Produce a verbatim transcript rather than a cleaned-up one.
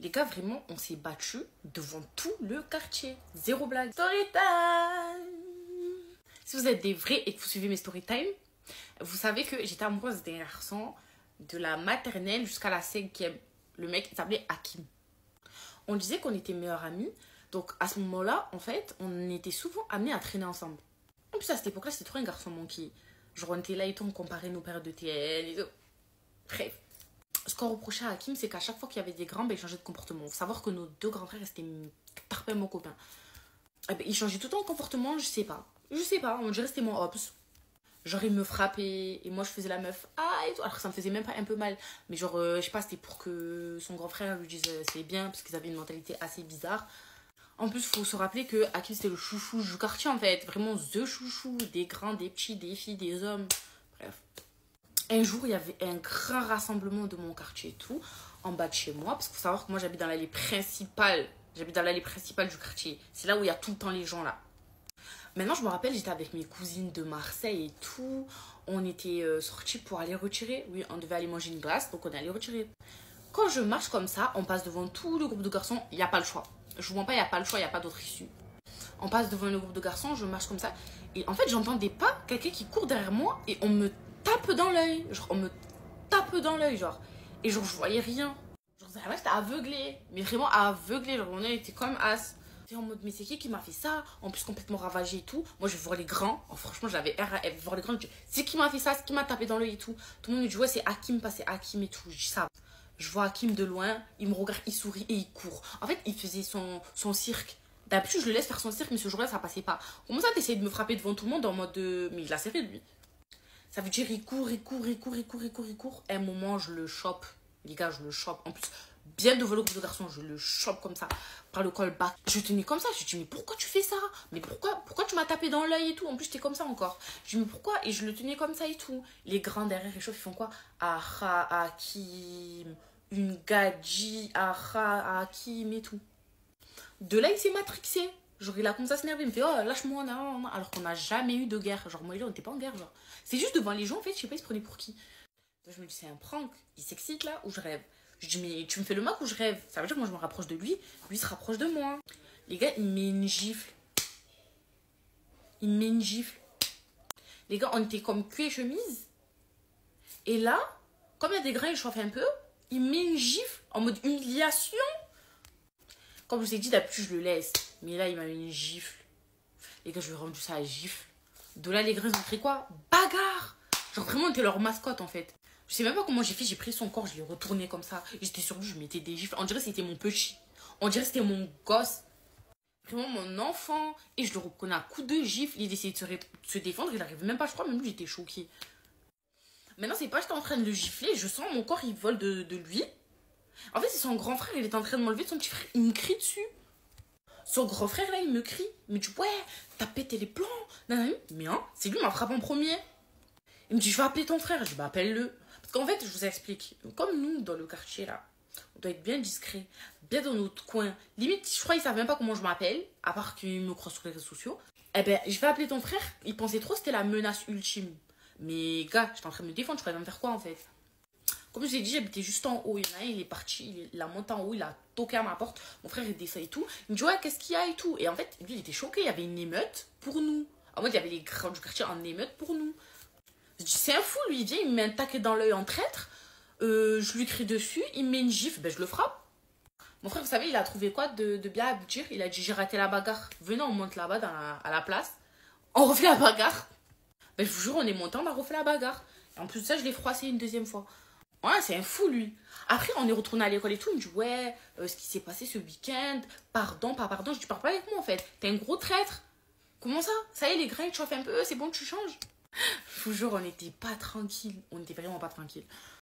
Les gars, vraiment, on s'est battus devant tout le quartier. Zéro blague. Story time. Si vous êtes des vrais et que vous suivez mes story time, vous savez que j'étais amoureuse d'un garçon de la maternelle jusqu'à la cinquième. Le mec s'appelait Hakim. On disait qu'on était meilleurs amis. Donc à ce moment-là, en fait, on était souvent amenés à traîner ensemble. En plus, à cette époque-là, c'était trop un garçon manqué. Genre, on était là et tout, on comparait nos périodes de T L et tout. Bref. Ce qu'on reprochait à Hakim, c'est qu'à chaque fois qu'il y avait des grands, ben, il changeait de comportement. Il faut savoir que nos deux grands frères restaient tarpés mon copain. Eh ben, il changeait tout le temps de comportement, je sais pas. Je sais pas, on dirait que c'était mon Hobbs. Genre, il me frappait et moi, je faisais la meuf. Ah, et tout. Alors que ça me faisait même pas un peu mal. Mais genre, euh, je sais pas, c'était pour que son grand frère lui dise euh, c'est bien, parce qu'ils avaient une mentalité assez bizarre. En plus, il faut se rappeler que Hakim, c'était le chouchou du quartier, en fait. Vraiment, the chouchou. Des grands, des petits, des filles, des hommes. Bref. Un jour, il y avait un grand rassemblement de mon quartier et tout, en bas de chez moi. Parce qu'il faut savoir que moi, j'habite dans l'allée principale. J'habite dans l'allée principale du quartier. C'est là où il y a tout le temps les gens, là. Maintenant, je me rappelle, j'étais avec mes cousines de Marseille et tout. On était euh, sortis pour aller retirer. Oui, on devait aller manger une glace, donc on est allé retirer. Quand je marche comme ça, on passe devant tout le groupe de garçons. Il n'y a pas le choix. Je vous mens pas, il n'y a pas le choix, il n'y a pas d'autre issue. On passe devant le groupe de garçons, je marche comme ça. Et en fait, j'entendais pas quelqu'un qui court derrière moi et on me tape dans l'œil. Genre, on me tape dans l'œil, genre. Et genre, je voyais rien. Genre, vraiment, j'étais aveuglée. Mais vraiment aveuglée. Genre, mon œil était comme as. J'étais en mode, mais c'est qui qui m'a fait ça? En plus, complètement ravagé et tout. Moi, je vais voir les grands. Oh, franchement, j'avais R A F. Voir les grands, je dis, c'est qui m'a fait ça? C'est qui m'a tapé dans l'œil et tout. Tout le monde me dit, ouais, c'est Hakim, pas c'est Hakim et tout. Je dis ça. Je vois Hakim de loin, il me regarde, il sourit et il court. En fait, il faisait son, son cirque. D'habitude, je le laisse faire son cirque, mais ce jour-là, ça passait pas. Comment ça, t'essayes de me frapper devant tout le monde en mode de... Mais il a serré, lui. Ça veut dire, il court, il court, il court, il court, il court, il court. À un moment, je le chope. Les gars, je le chope. En plus, bien devant le groupe de garçons, je le chope comme ça, par le col bas. Je tenais comme ça. Je dis, mais pourquoi tu fais ça? Mais pourquoi, pourquoi tu m'as tapé dans l'œil et tout? En plus, j'étais comme ça encore. Je dis, mais pourquoi? Et je le tenais comme ça et tout. Les grands derrière, ils chauffent, ils font quoi? Ah, Hakim... Une gadji, Ara, Hakim et tout. De là, il s'est matrixé. Genre, il a commencé à s'énerver. Il me fait, oh, lâche-moi, non, non. Alors qu'on n'a jamais eu de guerre. Genre, moi et lui, on n'était pas en guerre, genre. C'est juste devant les gens, en fait, je sais pas, il se prenait pour qui. Donc, je me dis, c'est un prank. Il s'excite là ou je rêve? Je dis, mais tu me fais le mock ou je rêve? Ça veut dire que moi, je me rapproche de lui. Lui, il se rapproche de moi. Les gars, il me met une gifle. Il me met une gifle. Les gars, on était comme cul et chemise. Et là, comme il y a des grains, il chauffe un peu. Il met une gifle en mode humiliation. Comme je vous ai dit, d'habitude, je le laisse. Mais là, il m'a mis une gifle. Les gars, je lui ai rendu ça à gifle. De là, les grains ont pris quoi? Bagarre. Genre, vraiment, on était leur mascotte, en fait. Je sais même pas comment j'ai fait. J'ai pris son corps, je l'ai retourné comme ça. J'étais sur lui, je mettais des gifles. On dirait que c'était mon petit. On dirait que c'était mon gosse. Vraiment, mon enfant. Et je le reconnais à coups de gifle. Il essayait de se, se défendre. Il n'arrivait même pas, je crois. Même lui, j'étais choquée. Maintenant, c'est pas j'étais en train de le gifler, je sens mon corps, il vole de, de lui. En fait, c'est son grand frère, il est en train de m'enlever, son petit frère, il me crie dessus. Son grand frère, là, il me crie. Il me dit, ouais, t'as pété les plombs. Mais hein, c'est lui qui m'a frappé en premier. Il me dit, je vais appeler ton frère. Je dis, bah, appelle-le. Parce qu'en fait, je vous explique. Comme nous, dans le quartier, là, on doit être bien discret, bien dans notre coin. Limite, je crois qu'ils savent même pas comment je m'appelle, à part qu'ils me croient sur les réseaux sociaux. Eh ben, je vais appeler ton frère. Il pensait trop que c'était la menace ultime. Mais gars, j'étais en train de me défendre, je croyais me faire quoi en fait? Comme je vous ai dit, j'habitais juste en haut. Il y en a un, il est parti, il a monté en haut, il a toqué à ma porte. Mon frère, il descend et tout. Il me dit, ouais, qu'est-ce qu'il y a et tout. Et en fait, lui, il était choqué, il y avait une émeute pour nous. En mode, il y avait les grands du quartier en émeute pour nous. Je dis, c'est un fou, lui, il vient, il me met un taquet dans l'œil en traître. Euh, je lui crie dessus, il me met une gifle, ben je le frappe. Mon frère, vous savez, il a trouvé quoi de, de bien à dire? Il a dit, j'ai raté la bagarre. Venez, on monte là-bas à la place. On refait la bagarre. Ben, je vous jure, on est monté, on a refait la bagarre. Et en plus de ça, je l'ai froissé une deuxième fois. Ouais, c'est un fou, lui. Après, on est retourné à l'école et tout. Il me dit, ouais, euh, ce qui s'est passé ce week-end, pardon, pas pardon. Je dis, parle pas avec moi, en fait. T'es un gros traître. Comment ça? Ça y est, les grains, tu chauffent un peu, c'est bon, tu changes. Je vous jure, on n'était pas tranquille. On n'était vraiment pas tranquille.